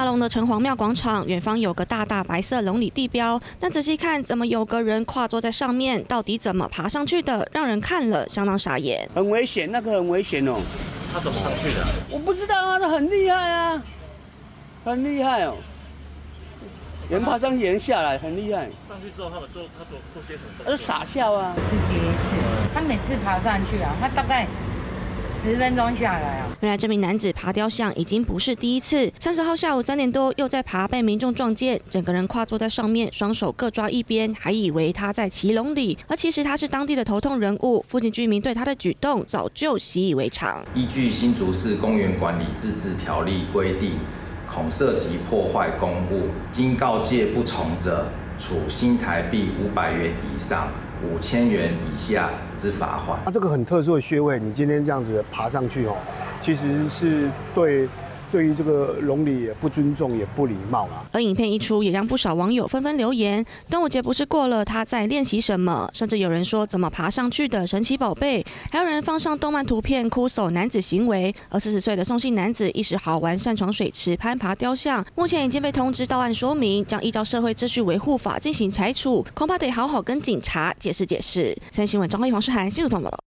大龙的城隍庙广场，远方有个大大白色龙里地标，但仔细看，怎么有个人跨坐在上面？到底怎么爬上去的？让人看了相当傻眼。 很危险，那个很危险哦。 他怎么上去的？ 我不知道啊，他很厉害啊，很厉害哦。人爬上去，人下来，很厉害。 上去之后，他做些什么动作？ 他就傻笑啊。 是第一次，他每次爬上去啊，他大概10分钟下来啊。 原来这名男子爬雕像已经不是第一次，30号下午3点多又在爬，被民众撞见，整个人跨坐在上面，双手各抓一边，还以为他在骑龙里，而其实他是当地的头痛人物。附近居民对他的举动早就习以为常。 依据新竹市公园管理自治条例规定，恐涉及破坏公物，经告诫不从者，处新台币500元以上5000元以下之罚款。 这个很特殊的穴位，你今天这样子爬上去哦，其实是对于这个龙里也不尊重也不礼貌啦。 而影片一出，也让不少网友纷纷留言：端午节不是过了，他在练习什么？甚至有人说怎么爬上去的神奇宝贝，还有人放上动漫图片哭手男子行为。而40岁的宋姓男子一时好玩，擅闯水池攀爬雕像，目前已经被通知到案说明，将依照社会秩序维护法进行裁处，恐怕得好好跟警察解释解释。三立新闻张慧、黄世涵新竹报道。